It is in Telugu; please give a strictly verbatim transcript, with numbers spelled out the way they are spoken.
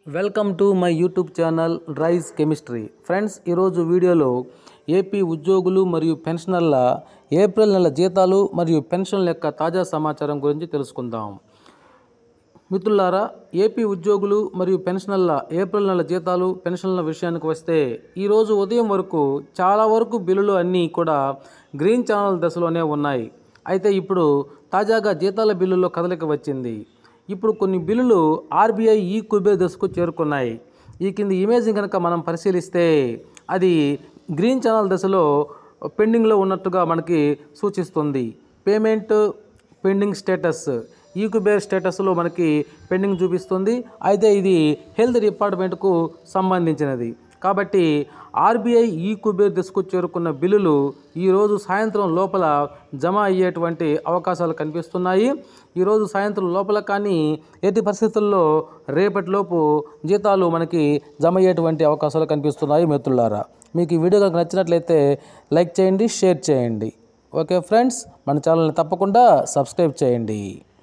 Welcome to my YouTube channel rice chemistry. Friends, ఈరోజు వీడియోలో ఏపీ ఉద్యోగులు మరియు పెన్షనర్ల ఏప్రిల్ నెల జీతాలు మరియు పెన్షన్ల యొక్క తాజా సమాచారం గురించి తెలుసుకుందాం. మిత్రులారా, ఏపీ ఉద్యోగులు మరియు పెన్షనర్ల ఏప్రిల్ నెల జీతాలు పెన్షన్ల విషయానికి వస్తే ఈరోజు ఉదయం వరకు చాలా వరకు బిల్లులు అన్నీ కూడా గ్రీన్ ఛానల్ దశలోనే ఉన్నాయి. అయితే ఇప్పుడు తాజాగా జీతాల బిల్లులో కదలిక వచ్చింది. ఇప్పుడు కొన్ని బిల్లులు ఆర్బీఐ ఈ కుబేర్ దశకు చేరుకున్నాయి. ఈ కింది ఇమేజ్ని కనుక మనం పరిశీలిస్తే అది గ్రీన్ ఛానల్ దశలో పెండింగ్లో ఉన్నట్టుగా మనకి సూచిస్తుంది. పేమెంట్ పెండింగ్ స్టేటస్ ఈ కుబేర్ స్టేటస్లో మనకి పెండింగ్ చూపిస్తుంది. అయితే ఇది హెల్త్ డిపార్ట్మెంట్కు సంబంధించినది కాబట్టి ఆర్బీఐ ఈ కుబేర్ దశకు చేరుకున్న బిల్లులు ఈరోజు సాయంత్రం లోపల జమ అయ్యేటువంటి అవకాశాలు కనిపిస్తున్నాయి. ఈరోజు సాయంత్రం లోపల కానీ ఎట్టి పరిస్థితుల్లో రేపటిలోపు జీతాలు మనకి జమ అయ్యేటువంటి అవకాశాలు కనిపిస్తున్నాయి. మిత్రులారా, మీకు ఈ వీడియో కనుక నచ్చినట్లయితే లైక్ చేయండి, షేర్ చేయండి. ఓకే ఫ్రెండ్స్, మన ఛానల్ని తప్పకుండా సబ్స్క్రైబ్ చేయండి.